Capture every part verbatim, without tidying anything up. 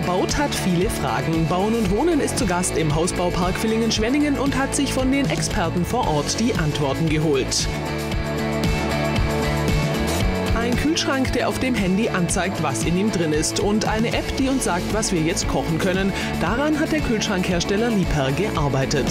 Wer baut, hat viele Fragen. Bauen und Wohnen ist zu Gast im Hausbaupark Villingen-Schwenningen und hat sich von den Experten vor Ort die Antworten geholt. Ein Kühlschrank, der auf dem Handy anzeigt, was in ihm drin ist, und eine App, die uns sagt, was wir jetzt kochen können. Daran hat der Kühlschrankhersteller Liebherr gearbeitet.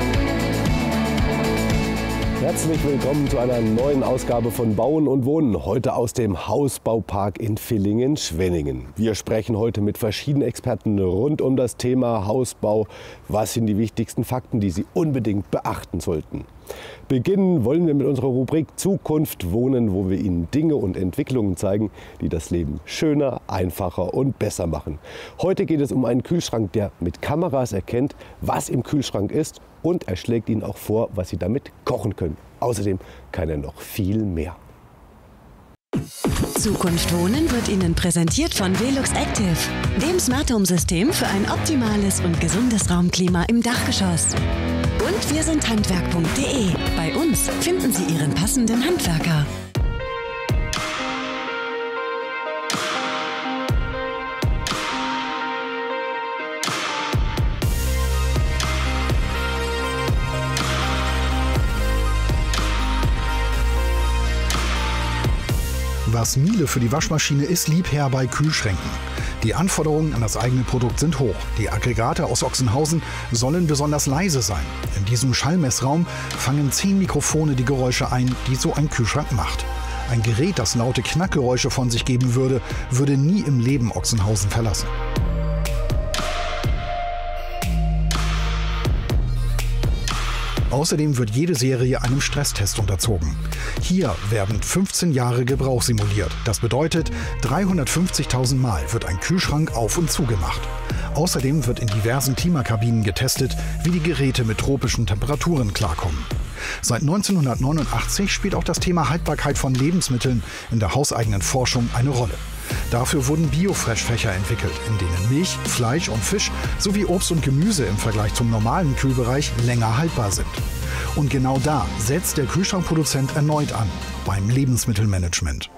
Herzlich willkommen zu einer neuen Ausgabe von Bauen und Wohnen, heute aus dem Hausbaupark in Villingen-Schwenningen. Wir sprechen heute mit verschiedenen Experten rund um das Thema Hausbau. Was sind die wichtigsten Fakten, die Sie unbedingt beachten sollten? Beginnen wollen wir mit unserer Rubrik Zukunft Wohnen, wo wir Ihnen Dinge und Entwicklungen zeigen, die das Leben schöner, einfacher und besser machen. Heute geht es um einen Kühlschrank, der mit Kameras erkennt, was im Kühlschrank ist, und er schlägt Ihnen auch vor, was Sie damit kochen können. Außerdem kann er noch viel mehr. Zukunft Wohnen wird Ihnen präsentiert von Velux Active, dem Smart Home System für ein optimales und gesundes Raumklima im Dachgeschoss. Und wir sind handwerk punkt de. Bei uns finden Sie Ihren passenden Handwerker. Was Miele für die Waschmaschine ist, Liebherr bei Kühlschränken. Die Anforderungen an das eigene Produkt sind hoch. Die Aggregate aus Ochsenhausen sollen besonders leise sein. In diesem Schallmessraum fangen zehn Mikrofone die Geräusche ein, die so ein Kühlschrank macht. Ein Gerät, das laute Knackgeräusche von sich geben würde, würde nie im Leben Ochsenhausen verlassen. Außerdem wird jede Serie einem Stresstest unterzogen. Hier werden fünfzehn Jahre Gebrauch simuliert. Das bedeutet, dreihundertfünfzigtausend Mal wird ein Kühlschrank auf und zugemacht. Außerdem wird in diversen Klimakabinen getestet, wie die Geräte mit tropischen Temperaturen klarkommen. Seit neunzehnhundertneunundachtzig spielt auch das Thema Haltbarkeit von Lebensmitteln in der hauseigenen Forschung eine Rolle. Dafür wurden Biofresh-Fächer entwickelt, in denen Milch, Fleisch und Fisch sowie Obst und Gemüse im Vergleich zum normalen Kühlbereich länger haltbar sind. Und genau da setzt der Kühlschrankproduzent erneut an, beim Lebensmittelmanagement.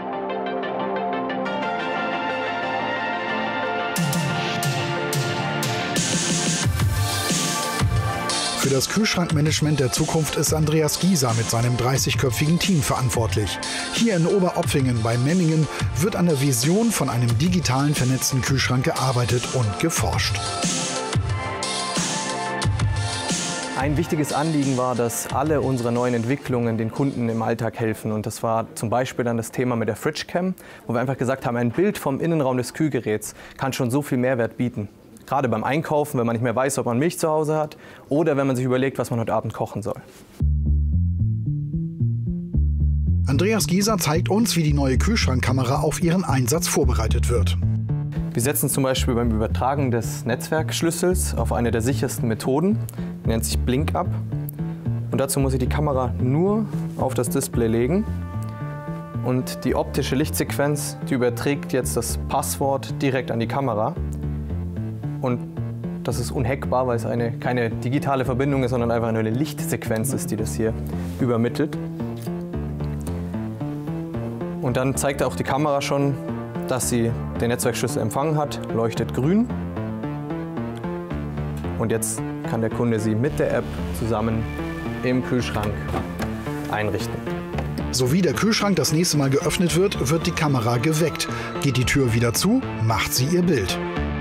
Für das Kühlschrankmanagement der Zukunft ist Andreas Gieser mit seinem dreißigköpfigen Team verantwortlich. Hier in Oberopfingen bei Memmingen wird an der Vision von einem digitalen vernetzten Kühlschrank gearbeitet und geforscht. Ein wichtiges Anliegen war, dass alle unsere neuen Entwicklungen den Kunden im Alltag helfen. Und das war zum Beispiel dann das Thema mit der FridgeCam, wo wir einfach gesagt haben, ein Bild vom Innenraum des Kühlgeräts kann schon so viel Mehrwert bieten. Gerade beim Einkaufen, wenn man nicht mehr weiß, ob man Milch zu Hause hat, oder wenn man sich überlegt, was man heute Abend kochen soll. Andreas Gieser zeigt uns, wie die neue Kühlschrankkamera auf ihren Einsatz vorbereitet wird. Wir setzen zum Beispiel beim Übertragen des Netzwerkschlüssels auf eine der sichersten Methoden, die nennt sich Blink-Up. Und dazu muss ich die Kamera nur auf das Display legen. Und die optische Lichtsequenz, die überträgt jetzt das Passwort direkt an die Kamera. Und das ist unhackbar, weil es eine, keine digitale Verbindung ist, sondern einfach eine Lichtsequenz ist, die das hier übermittelt. Und dann zeigt auch die Kamera schon, dass sie den Netzwerkschlüssel empfangen hat, leuchtet grün. Und jetzt kann der Kunde sie mit der App zusammen im Kühlschrank einrichten. So wie der Kühlschrank das nächste Mal geöffnet wird, wird die Kamera geweckt. Geht die Tür wieder zu, macht sie ihr Bild.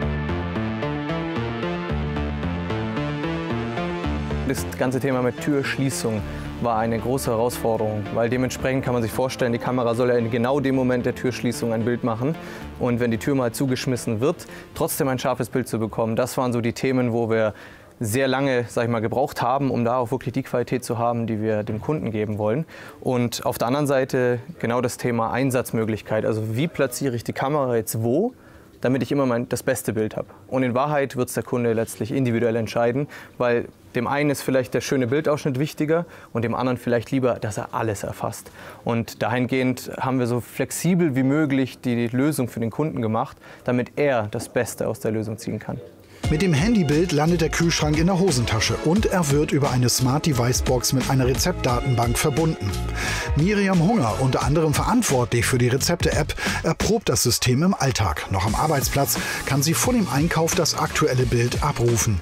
Das ganze Thema mit Türschließung war eine große Herausforderung, weil dementsprechend kann man sich vorstellen, die Kamera soll ja in genau dem Moment der Türschließung ein Bild machen. Und wenn die Tür mal zugeschmissen wird, trotzdem ein scharfes Bild zu bekommen, das waren so die Themen, wo wir sehr lange, sag ich mal, gebraucht haben, um da auch wirklich die Qualität zu haben, die wir dem Kunden geben wollen. Und auf der anderen Seite genau das Thema Einsatzmöglichkeit. Also wie platziere ich die Kamera jetzt wo, damit ich immer mein, das beste Bild habe. Und in Wahrheit wird es der Kunde letztlich individuell entscheiden, weil dem einen ist vielleicht der schöne Bildausschnitt wichtiger und dem anderen vielleicht lieber, dass er alles erfasst. Und dahingehend haben wir so flexibel wie möglich die Lösung für den Kunden gemacht, damit er das Beste aus der Lösung ziehen kann. Mit dem Handybild landet der Kühlschrank in der Hosentasche und er wird über eine Smart Device Box mit einer Rezeptdatenbank verbunden. Miriam Hunger, unter anderem verantwortlich für die Rezepte-App, erprobt das System im Alltag. Noch am Arbeitsplatz kann sie vor dem Einkauf das aktuelle Bild abrufen.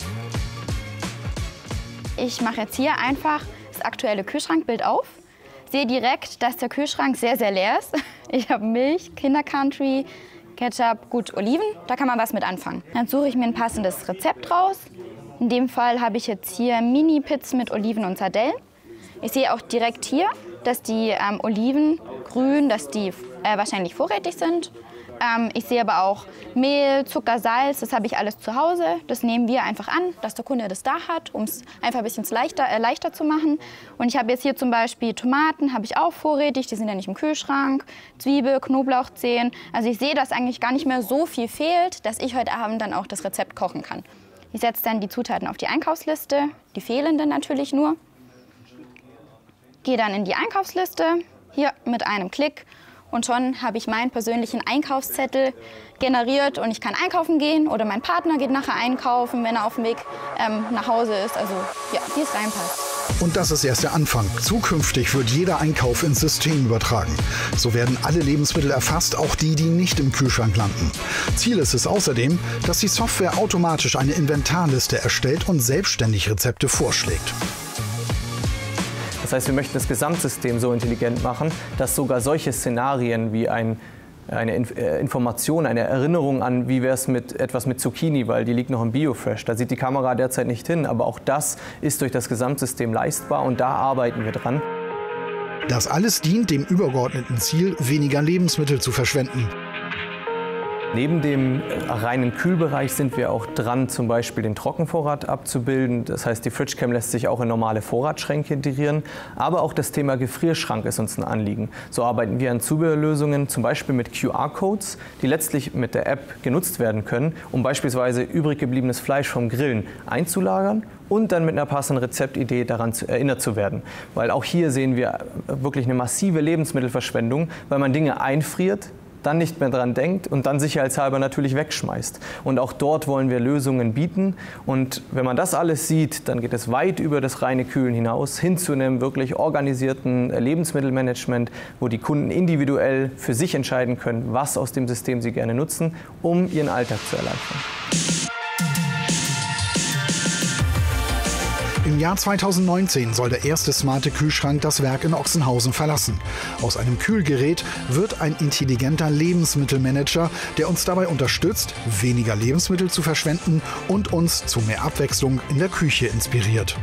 Ich mache jetzt hier einfach das aktuelle Kühlschrankbild auf. Sehe direkt, dass der Kühlschrank sehr, sehr leer ist. Ich habe Milch, Kinder-Country, Ketchup, gut, Oliven, da kann man was mit anfangen. Dann suche ich mir ein passendes Rezept raus. In dem Fall habe ich jetzt hier Mini-Pizzen mit Oliven und Sardellen. Ich sehe auch direkt hier, dass die ähm, Oliven grün, dass die äh, wahrscheinlich vorrätig sind. Ähm, ich sehe aber auch Mehl, Zucker, Salz, das habe ich alles zu Hause. Das nehmen wir einfach an, dass der Kunde das da hat, um es einfach ein bisschen leichter, äh, leichter zu machen. Und ich habe jetzt hier zum Beispiel Tomaten, habe ich auch vorrätig, die sind ja nicht im Kühlschrank. Zwiebel, Knoblauchzehen. Also ich sehe, dass eigentlich gar nicht mehr so viel fehlt, dass ich heute Abend dann auch das Rezept kochen kann. Ich setze dann die Zutaten auf die Einkaufsliste, die fehlenden natürlich nur. Gehe dann in die Einkaufsliste, hier mit einem Klick. Und schon habe ich meinen persönlichen Einkaufszettel generiert und ich kann einkaufen gehen oder mein Partner geht nachher einkaufen, wenn er auf dem Weg ähm, nach Hause ist. Also ja, wie es reinpasst. Und das ist erst der Anfang. Zukünftig wird jeder Einkauf ins System übertragen. So werden alle Lebensmittel erfasst, auch die, die nicht im Kühlschrank landen. Ziel ist es außerdem, dass die Software automatisch eine Inventarliste erstellt und selbstständig Rezepte vorschlägt. Das heißt, wir möchten das Gesamtsystem so intelligent machen, dass sogar solche Szenarien wie ein, eine Inf äh, Information, eine Erinnerung an, wie wäre es mit etwas mit Zucchini, weil die liegt noch im Biofresh, da sieht die Kamera derzeit nicht hin, aber auch das ist durch das Gesamtsystem leistbar und da arbeiten wir dran. Das alles dient dem übergeordneten Ziel, weniger Lebensmittel zu verschwenden. Neben dem reinen Kühlbereich sind wir auch dran, zum Beispiel den Trockenvorrat abzubilden. Das heißt, die FridgeCam lässt sich auch in normale Vorratsschränke integrieren. Aber auch das Thema Gefrierschrank ist uns ein Anliegen. So arbeiten wir an Zubehörlösungen, zum Beispiel mit Q R-Codes, die letztlich mit der App genutzt werden können, um beispielsweise übrig gebliebenes Fleisch vom Grillen einzulagern und dann mit einer passenden Rezeptidee daran zu, erinnert zu werden. Weil auch hier sehen wir wirklich eine massive Lebensmittelverschwendung, weil man Dinge einfriert, dann nicht mehr dran denkt und dann sicherheitshalber natürlich wegschmeißt. Und auch dort wollen wir Lösungen bieten. Und wenn man das alles sieht, dann geht es weit über das reine Kühlen hinaus, hin zu einem wirklich organisierten Lebensmittelmanagement, wo die Kunden individuell für sich entscheiden können, was aus dem System sie gerne nutzen, um ihren Alltag zu erleichtern. Im Jahr zweitausendneunzehn soll der erste smarte Kühlschrank das Werk in Ochsenhausen verlassen. Aus einem Kühlgerät wird ein intelligenter Lebensmittelmanager, der uns dabei unterstützt, weniger Lebensmittel zu verschwenden und uns zu mehr Abwechslung in der Küche inspiriert.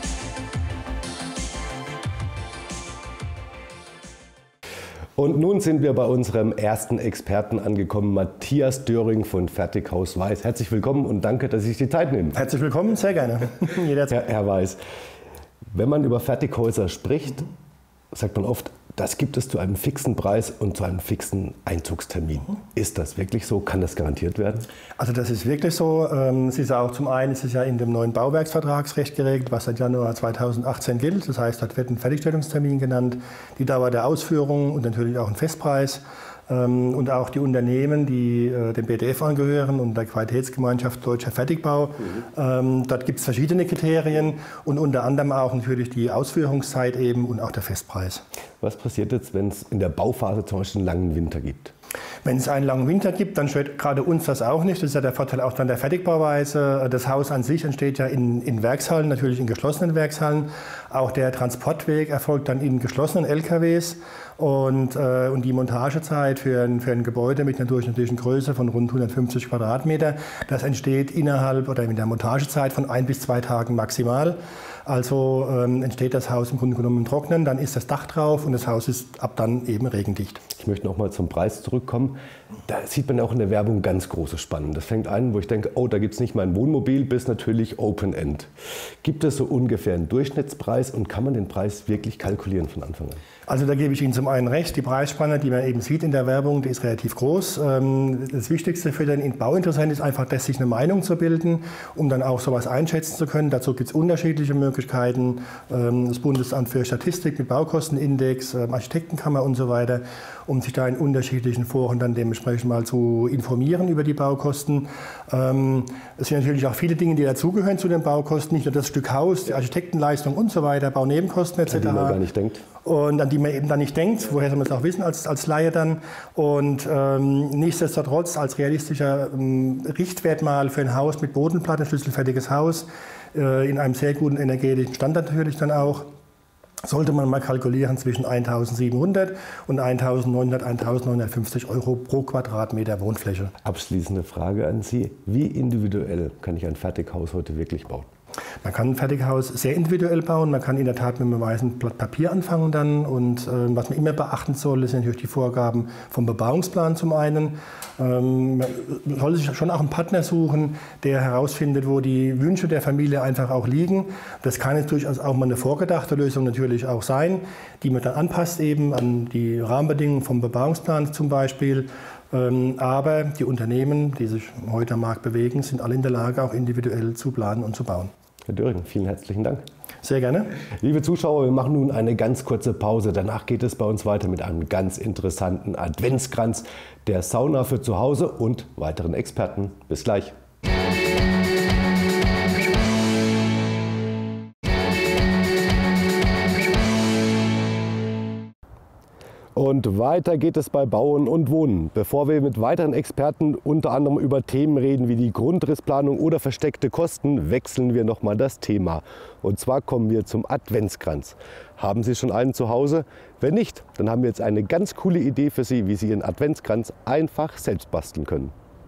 Und nun sind wir bei unserem ersten Experten angekommen, Matthias Döring von Fertighaus Weiß. Herzlich willkommen und danke, dass Sie sich die Zeit nehmen. Herzlich willkommen, sehr gerne. Herr, Herr Weiß, wenn man über Fertighäuser spricht, sagt man oft, das gibt es zu einem fixen Preis und zu einem fixen Einzugstermin. Ist das wirklich so? Kann das garantiert werden? Also das ist wirklich so. Es ist auch zum einen ist es ja in dem neuen Bauwerksvertragsrecht geregelt, was seit Januar zweitausendachtzehn gilt. Das heißt, dort wird ein Fertigstellungstermin genannt, die Dauer der Ausführung und natürlich auch ein Festpreis. Und auch die Unternehmen, die äh, dem B D F angehören und der Qualitätsgemeinschaft Deutscher Fertigbau. Mhm. Ähm, dort gibt es verschiedene Kriterien und unter anderem auch natürlich die Ausführungszeit eben und auch der Festpreis. Was passiert jetzt, wenn es in der Bauphase zum Beispiel einen langen Winter gibt? Wenn es einen langen Winter gibt, dann stört gerade uns das auch nicht. Das ist ja der Vorteil auch dann der Fertigbauweise. Das Haus an sich entsteht ja in, in Werkshallen, natürlich in geschlossenen Werkshallen. Auch der Transportweg erfolgt dann in geschlossenen L K Ws. Und, äh, und die Montagezeit für ein, für ein Gebäude mit einer durchschnittlichen Größe von rund hundertfünfzig Quadratmeter, das entsteht innerhalb oder in der Montagezeit von ein bis zwei Tagen maximal. Also ähm, entsteht das Haus im Grunde genommen im Trocknen, dann ist das Dach drauf und das Haus ist ab dann eben regendicht. Ich möchte noch mal zum Preis zurückkommen. Da sieht man auch in der Werbung ganz große Spannen. Das fängt an, wo ich denke, oh, da gibt es nicht mal ein Wohnmobil, bis natürlich Open End. Gibt es so ungefähr einen Durchschnittspreis und kann man den Preis wirklich kalkulieren von Anfang an? Also da gebe ich Ihnen zum einen recht, die Preisspanne, die man eben sieht in der Werbung, die ist relativ groß. Das Wichtigste für den Bauinteressenten ist einfach, sich eine Meinung zu bilden, um dann auch sowas einschätzen zu können. Dazu gibt es unterschiedliche Möglichkeiten, das Bundesamt für Statistik mit Baukostenindex, Architektenkammer und so weiter, um sich da in unterschiedlichen Foren dann dementsprechend mal zu informieren über die Baukosten. Es sind natürlich auch viele Dinge, die dazugehören zu den Baukosten, nicht nur das Stück Haus, die Architektenleistung und so weiter, Baunebenkosten et cetera. An die man gar nicht denkt. Und an die man eben dann nicht denkt, woher soll man es auch wissen als, als Laie dann. Und ähm, nichtsdestotrotz als realistischer ähm, Richtwert mal für ein Haus mit Bodenplatte, schlüsselfertiges Haus, äh, in einem sehr guten energetischen Standard natürlich dann auch, sollte man mal kalkulieren zwischen eintausendsiebenhundert und eintausendneunhundert, eintausendneunhundertfünfzig Euro pro Quadratmeter Wohnfläche. Abschließende Frage an Sie. Wie individuell kann ich ein Fertighaus heute wirklich bauen? Man kann ein Fertighaus sehr individuell bauen. Man kann in der Tat mit einem weißen Blatt Papier anfangen dann. Und äh, was man immer beachten soll, sind natürlich die Vorgaben vom Bebauungsplan zum einen. Ähm, man soll sich schon auch einen Partner suchen, der herausfindet, wo die Wünsche der Familie einfach auch liegen. Das kann jetzt durchaus auch mal eine vorgedachte Lösung natürlich auch sein, die man dann anpasst eben an die Rahmenbedingungen vom Bebauungsplan zum Beispiel. Ähm, aber die Unternehmen, die sich heute am Markt bewegen, sind alle in der Lage, auch individuell zu planen und zu bauen. Herr Döring, vielen herzlichen Dank. Sehr gerne. Liebe Zuschauer, wir machen nun eine ganz kurze Pause. Danach geht es bei uns weiter mit einem ganz interessanten Adventskranz, der Sauna für zu Hause und weiteren Experten. Bis gleich. Und weiter geht es bei Bauen und Wohnen. Bevor wir mit weiteren Experten unter anderem über Themen reden wie die Grundrissplanung oder versteckte Kosten, wechseln wir nochmal das Thema. Und zwar kommen wir zum Adventskranz. Haben Sie schon einen zu Hause? Wenn nicht, dann haben wir jetzt eine ganz coole Idee für Sie, wie Sie Ihren Adventskranz einfach selbst basteln können.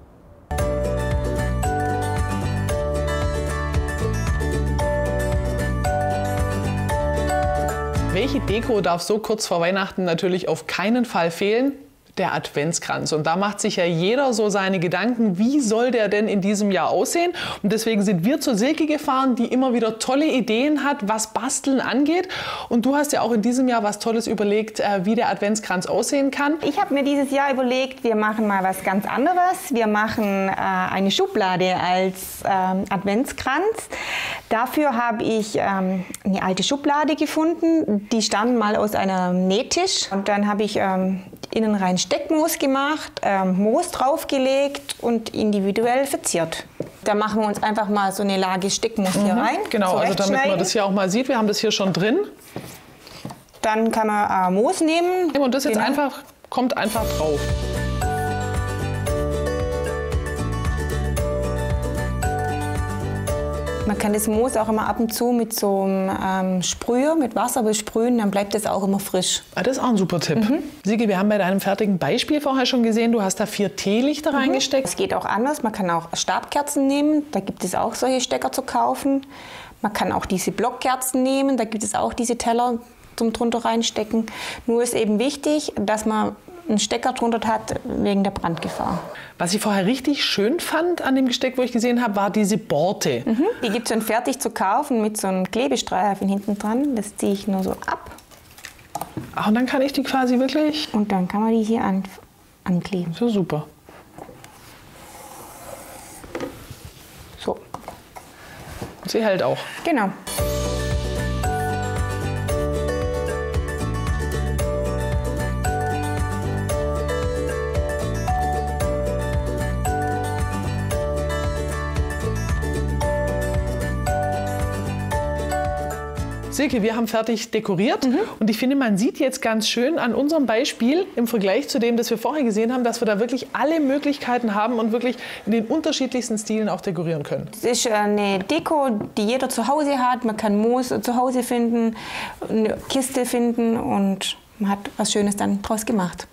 Welche Deko darf so kurz vor Weihnachten natürlich auf keinen Fall fehlen? Der Adventskranz. Und da macht sich ja jeder so seine Gedanken, wie soll der denn in diesem Jahr aussehen? Und deswegen sind wir zur Silke gefahren, die immer wieder tolle Ideen hat, was Basteln angeht. Und du hast ja auch in diesem Jahr was Tolles überlegt, wie der Adventskranz aussehen kann. Ich habe mir dieses Jahr überlegt, wir machen mal was ganz anderes. Wir machen äh, eine Schublade als ähm, Adventskranz. Dafür habe ich ähm, eine alte Schublade gefunden. Die stand mal aus einem Nähtisch. Und dann habe ich ähm, innen rein Steckmoos gemacht, ähm, Moos draufgelegt und individuell verziert. Da machen wir uns einfach mal so eine Lage Steckmoos mhm, hier rein. Genau, also damit man das hier auch mal sieht, wir haben das hier schon drin. Dann kann man äh, Moos nehmen. Und das jetzt genau. einfach, kommt einfach drauf. Man kann das Moos auch immer ab und zu mit so einem ähm, Sprüher, mit Wasser besprühen, dann bleibt das auch immer frisch. Ah, das ist auch ein super Tipp. Mhm. Sigi, wir haben bei deinem fertigen Beispiel vorher schon gesehen, du hast da vier Teelichter mhm. reingesteckt. Es geht auch anders, man kann auch Stabkerzen nehmen, da gibt es auch solche Stecker zu kaufen. Man kann auch diese Blockkerzen nehmen, da gibt es auch diese Teller zum drunter reinstecken. Nur ist eben wichtig, dass man einen Stecker drunter hat wegen der Brandgefahr. Was ich vorher richtig schön fand an dem Gesteck, wo ich gesehen habe, war diese Borte. Mhm. Die gibt es schon fertig zu kaufen mit so einem Klebestreifen hinten dran. Das ziehe ich nur so ab. Ach, und dann kann ich die quasi wirklich... Und dann kann man die hier an, ankleben. So super. So. Und sie hält auch. Genau. Silke, wir haben fertig dekoriert mhm. und ich finde, man sieht jetzt ganz schön an unserem Beispiel im Vergleich zu dem, das wir vorher gesehen haben, dass wir da wirklich alle Möglichkeiten haben und wirklich in den unterschiedlichsten Stilen auch dekorieren können. Es ist eine Deko, die jeder zu Hause hat. Man kann Moos zu Hause finden, eine Kiste finden und man hat was Schönes dann draus gemacht.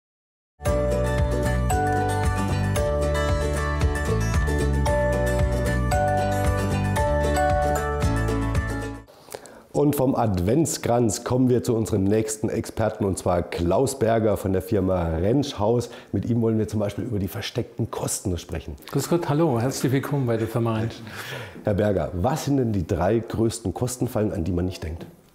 Und vom Adventskranz kommen wir zu unserem nächsten Experten, und zwar Klaus Berger von der Firma Rentsch Haus. Mit ihm wollen wir zum Beispiel über die versteckten Kosten sprechen. Grüß Gott, hallo, herzlich willkommen bei der Firma Rentsch. Herr Berger, was sind denn die drei größten Kostenfallen, an die man nicht denkt?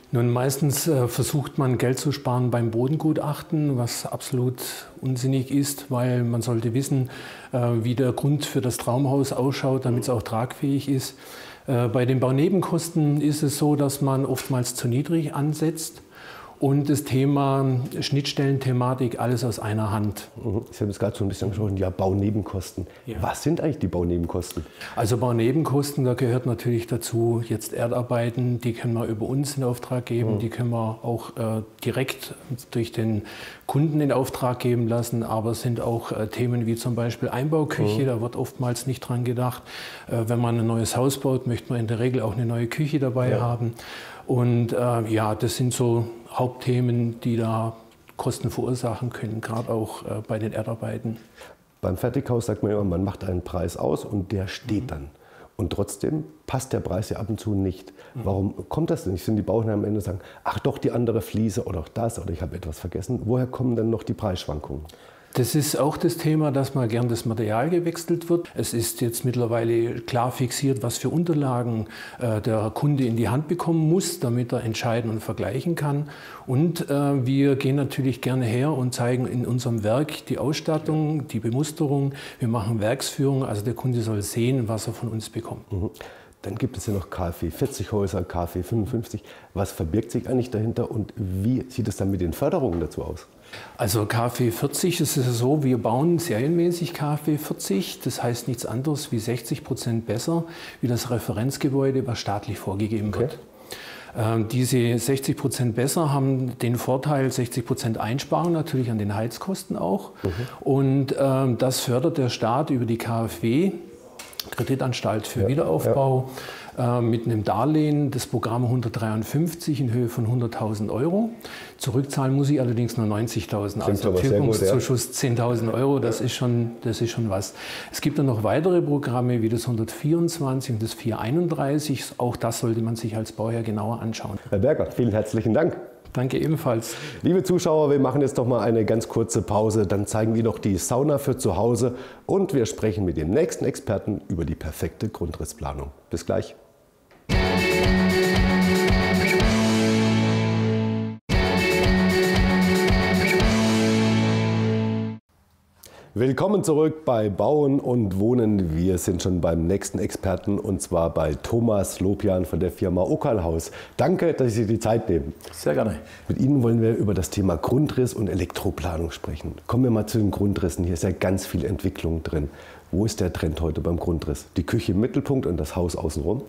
Nun, meistens äh, versucht man Geld zu sparen beim Bodengutachten, was absolut unsinnig ist, weil man sollte wissen, äh, wie der Grund für das Traumhaus ausschaut, damit es auch tragfähig ist. Äh, bei den Baunebenkosten ist es so, dass man oftmals zu niedrig ansetzt. Und das Thema Schnittstellenthematik, alles aus einer Hand. Sie haben es gerade so ein bisschen angesprochen, ja, Baunebenkosten. Ja. Was sind eigentlich die Baunebenkosten? Also Baunebenkosten, da gehört natürlich dazu jetzt Erdarbeiten, die können wir über uns in Auftrag geben, mhm. die können wir auch äh, direkt durch den Kunden in Auftrag geben lassen, aber es sind auch äh, Themen wie zum Beispiel Einbauküche, mhm. da wird oftmals nicht dran gedacht. Äh, wenn man ein neues Haus baut, möchte man in der Regel auch eine neue Küche dabei ja. haben. Und äh, ja, das sind so Hauptthemen, die da Kosten verursachen können, gerade auch äh, bei den Erdarbeiten. Beim Fertighaus sagt man immer, man macht einen Preis aus und der steht mhm. dann. Und trotzdem passt der Preis ja ab und zu nicht. Mhm. Warum kommt das denn nicht? Sind die Bauherren am Ende sagen, ach doch, die andere Fliese oder auch das oder ich habe etwas vergessen. Woher kommen denn noch die Preisschwankungen? Das ist auch das Thema, dass mal gern das Material gewechselt wird. Es ist jetzt mittlerweile klar fixiert, was für Unterlagen äh, der Kunde in die Hand bekommen muss, damit er entscheiden und vergleichen kann. Und äh, wir gehen natürlich gerne her und zeigen in unserem Werk die Ausstattung, die Bemusterung. Wir machen Werksführung, also der Kunde soll sehen, was er von uns bekommt. Mhm. Dann gibt es ja noch K f vierzig Häuser, K f fünfundfünfzig. Was verbirgt sich eigentlich dahinter und wie sieht es dann mit den Förderungen dazu aus? Also K f vierzig ist es so, wir bauen serienmäßig K f vierzig. Das heißt nichts anderes wie sechzig Prozent besser wie das Referenzgebäude, was staatlich vorgegeben okay. wird. Ähm, diese sechzig Prozent besser haben den Vorteil, sechzig Prozent Einsparung natürlich an den Heizkosten auch. Mhm. Und ähm, das fördert der Staat über die K f W, Kreditanstalt für ja, Wiederaufbau, ja. äh, mit einem Darlehen, das Programm hundertdreiundfünfzig in Höhe von hunderttausend Euro. Zurückzahlen muss ich allerdings nur neunzigtausend, also Tilgungszuschuss ja. zehntausend Euro, das ist, schon, das ist schon was. Es gibt dann noch weitere Programme wie das hundertvierundzwanzig und das vierhunderteinunddreißig, auch das sollte man sich als Bauherr genauer anschauen. Herr Berger, vielen herzlichen Dank. Danke ebenfalls. Liebe Zuschauer, wir machen jetzt noch mal eine ganz kurze Pause. Dann zeigen wir noch die Sauna für zu Hause und wir sprechen mit dem nächsten Experten über die perfekte Grundrissplanung. Bis gleich. Willkommen zurück bei Bauen und Wohnen. Wir sind schon beim nächsten Experten und zwar bei Thomas Lopian von der Firma Okalhaus. Danke, dass Sie sich die Zeit nehmen. Sehr gerne. Mit Ihnen wollen wir über das Thema Grundriss und Elektroplanung sprechen. Kommen wir mal zu den Grundrissen. Hier ist ja ganz viel Entwicklung drin. Wo ist der Trend heute beim Grundriss? Die Küche im Mittelpunkt und das Haus außenrum?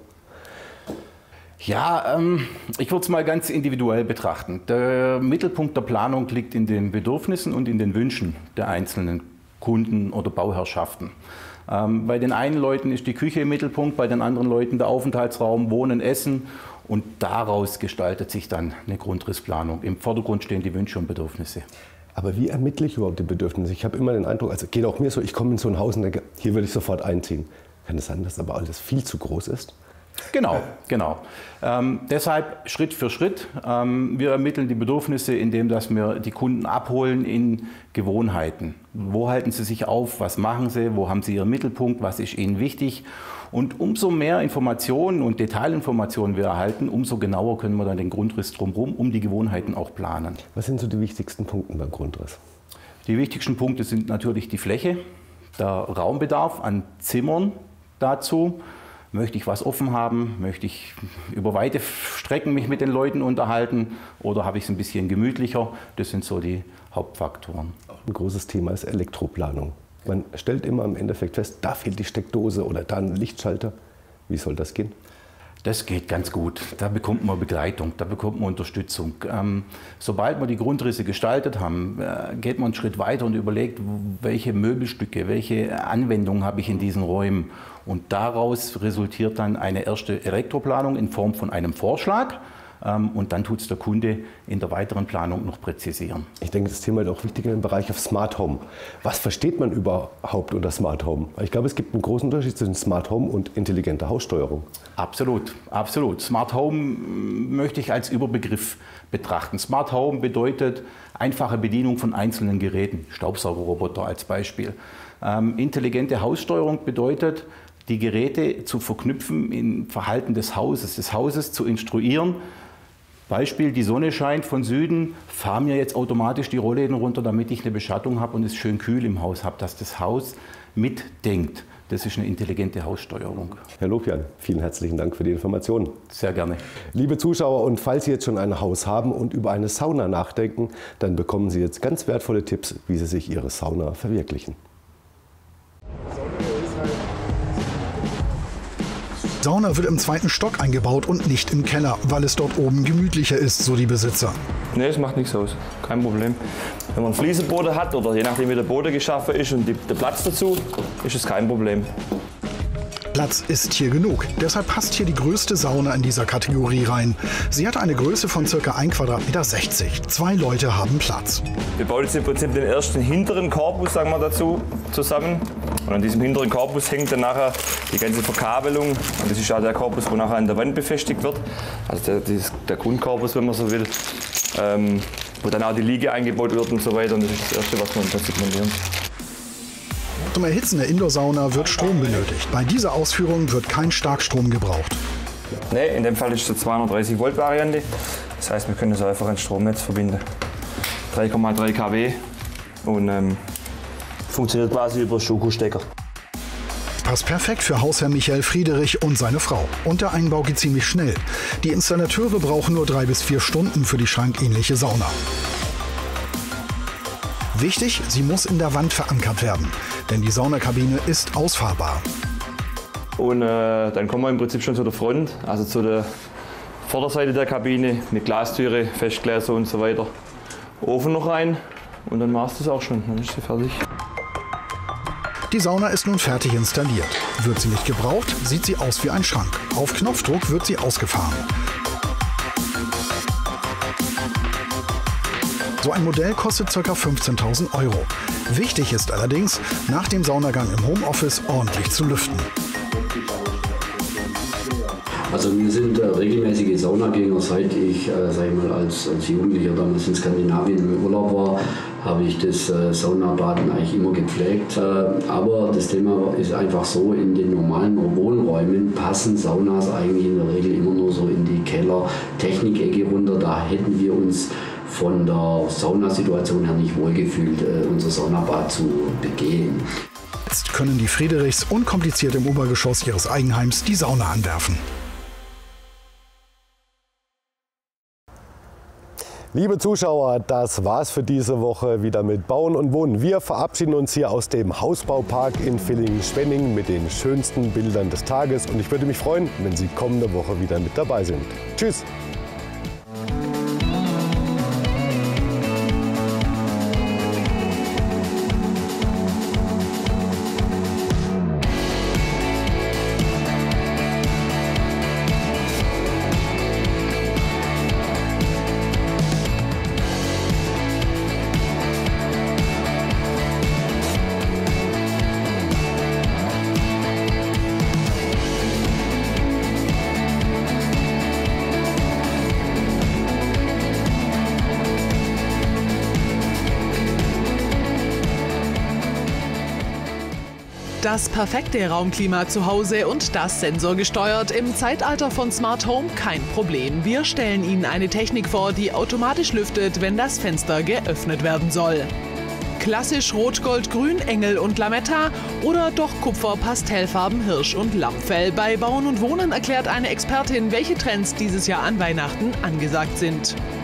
Ja, ähm, ich würde es mal ganz individuell betrachten. Der Mittelpunkt der Planung liegt in den Bedürfnissen und in den Wünschen der einzelnen Kunden oder Bauherrschaften. Ähm, bei den einen Leuten ist die Küche im Mittelpunkt, bei den anderen Leuten der Aufenthaltsraum, Wohnen, Essen und daraus gestaltet sich dann eine Grundrissplanung. Im Vordergrund stehen die Wünsche und Bedürfnisse. Aber wie ermittle ich überhaupt die Bedürfnisse? Ich habe immer den Eindruck, also geht auch mir so, ich komme in so ein Haus und denke, hier will ich sofort einziehen. Kann es sein, dass aber alles viel zu groß ist? Genau, genau. Ähm, deshalb Schritt für Schritt. Ähm, wir ermitteln die Bedürfnisse, indem dass wir die Kunden abholen in Gewohnheiten. Wo halten sie sich auf? Was machen sie? Wo haben sie ihren Mittelpunkt? Was ist ihnen wichtig? Und umso mehr Informationen und Detailinformationen wir erhalten, umso genauer können wir dann den Grundriss drumherum, um die Gewohnheiten auch planen. Was sind so die wichtigsten Punkte beim Grundriss? Die wichtigsten Punkte sind natürlich die Fläche, der Raumbedarf an Zimmern dazu. Möchte ich was offen haben? Möchte ich über weite Strecken mich mit den Leuten unterhalten? Oder habe ich es ein bisschen gemütlicher? Das sind so die Hauptfaktoren. Ein großes Thema ist Elektroplanung. Man stellt immer im Endeffekt fest, da fehlt die Steckdose oder da ein Lichtschalter. Wie soll das gehen? Das geht ganz gut. Da bekommt man Begleitung, da bekommt man Unterstützung. Ähm, sobald wir die Grundrisse gestaltet haben, äh, geht man einen Schritt weiter und überlegt, welche Möbelstücke, welche Anwendungen habe ich in diesen Räumen. Und daraus resultiert dann eine erste Elektroplanung in Form von einem Vorschlag. Ähm, und dann tut es der Kunde in der weiteren Planung noch präzisieren. Ich denke, das Thema ist auch wichtig im Bereich auf Smart Home. Was versteht man überhaupt unter Smart Home? Ich glaube, es gibt einen großen Unterschied zwischen Smart Home und intelligenter Haussteuerung. Absolut, absolut. Smart Home möchte ich als Überbegriff betrachten. Smart Home bedeutet einfache Bedienung von einzelnen Geräten, Staubsaugerroboter als Beispiel. Ähm, intelligente Haussteuerung bedeutet, die Geräte zu verknüpfen im Verhalten des Hauses, des Hauses zu instruieren. Beispiel, die Sonne scheint von Süden, fahre mir jetzt automatisch die Rollläden runter, damit ich eine Beschattung habe und es schön kühl im Haus habe, dass das Haus mitdenkt. Das ist eine intelligente Haussteuerung. Herr Lopian, vielen herzlichen Dank für die Informationen. Sehr gerne. Liebe Zuschauer, und falls Sie jetzt schon ein Haus haben und über eine Sauna nachdenken, dann bekommen Sie jetzt ganz wertvolle Tipps, wie Sie sich Ihre Sauna verwirklichen. Sauna wird im zweiten Stock eingebaut und nicht im Keller, weil es dort oben gemütlicher ist, so die Besitzer. Nee, es macht nichts aus. Kein Problem. Wenn man einen Fliesenboden hat oder je nachdem wie der Boden geschaffen ist und die, der Platz dazu, ist es kein Problem. Platz ist hier genug. Deshalb passt hier die größte Sauna in dieser Kategorie rein. Sie hat eine Größe von ca. ein Quadratmeter sechzig. Zwei Leute haben Platz. Wir bauen jetzt im Prinzip den ersten hinteren Korpus, sagen wir dazu, zusammen. Und an diesem hinteren Korpus hängt dann nachher die ganze Verkabelung. Und das ist auch der Korpus, wo nachher an der Wand befestigt wird. Also der, das, der Grundkorpus, wenn man so will. Ähm, wo dann auch die Liege eingebaut wird und so weiter. Und das ist das Erste, was wir im Prinzip montieren. Zum Erhitzen der Indoor-Sauna wird Strom benötigt. Bei dieser Ausführung wird kein Starkstrom gebraucht. Nee, in dem Fall ist es eine zweihundertdreißig Volt Variante. Das heißt, wir können das einfach ans Stromnetz verbinden. drei Komma drei Kilowatt und ähm, funktioniert quasi über Schuko-Stecker. Passt perfekt für Hausherr Michael Friederich und seine Frau. Und der Einbau geht ziemlich schnell. Die Installateure brauchen nur drei bis vier Stunden für die schrankähnliche Sauna. Wichtig, sie muss in der Wand verankert werden, denn die Saunakabine ist ausfahrbar. Und äh, dann kommen wir im Prinzip schon zu der Front, also zu der Vorderseite der Kabine mit Glastüre, Festgläser und so weiter. Ofen noch rein und dann war es das auch schon, dann ist sie fertig. Die Sauna ist nun fertig installiert. Wird sie nicht gebraucht, sieht sie aus wie ein Schrank. Auf Knopfdruck wird sie ausgefahren. So ein Modell kostet ca. fünfzehntausend Euro. Wichtig ist allerdings, nach dem Saunagang im Homeoffice ordentlich zu lüften. Also wir sind äh, regelmäßige Saunagänger, seit ich, äh, sag ich mal, als, als Jugendlicher damals in Skandinavien im Urlaub war, habe ich das äh, Saunabaden eigentlich immer gepflegt. Äh, aber das Thema ist einfach so, in den normalen Wohnräumen passen Saunas eigentlich in der Regel immer nur so in die Keller-Technikecke runter. Da hätten wir uns von der Saunasituation her nicht wohlgefühlt, äh, unser Saunabad zu begehen. Jetzt können die Friedrichs unkompliziert im Obergeschoss ihres Eigenheims die Sauna anwerfen. Liebe Zuschauer, das war's für diese Woche wieder mit Bauen und Wohnen. Wir verabschieden uns hier aus dem Hausbaupark in Villingen-Schwenningen mit den schönsten Bildern des Tages. Und ich würde mich freuen, wenn Sie kommende Woche wieder mit dabei sind. Tschüss! Das perfekte Raumklima zu Hause und das sensorgesteuert im Zeitalter von Smart Home kein Problem. Wir stellen Ihnen eine Technik vor, die automatisch lüftet, wenn das Fenster geöffnet werden soll. Klassisch Rot, Gold, Grün, Engel und Lametta oder doch Kupfer, Pastellfarben, Hirsch und Lammfell. Bei Bauen und Wohnen erklärt eine Expertin, welche Trends dieses Jahr an Weihnachten angesagt sind.